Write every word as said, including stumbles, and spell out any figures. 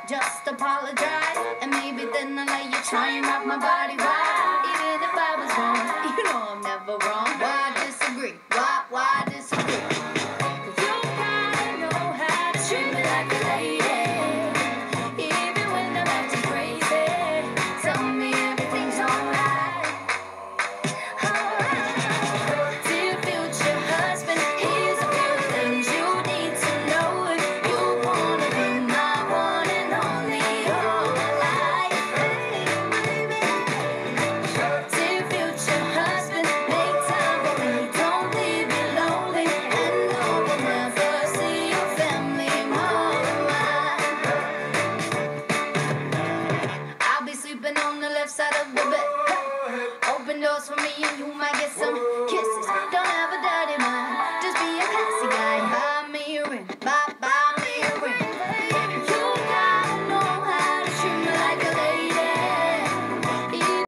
just apologize, and maybe then I'll let you try and rock my body right. Even if I was wrong, you know I'm never wrong. Why disagree? Why, why disagree?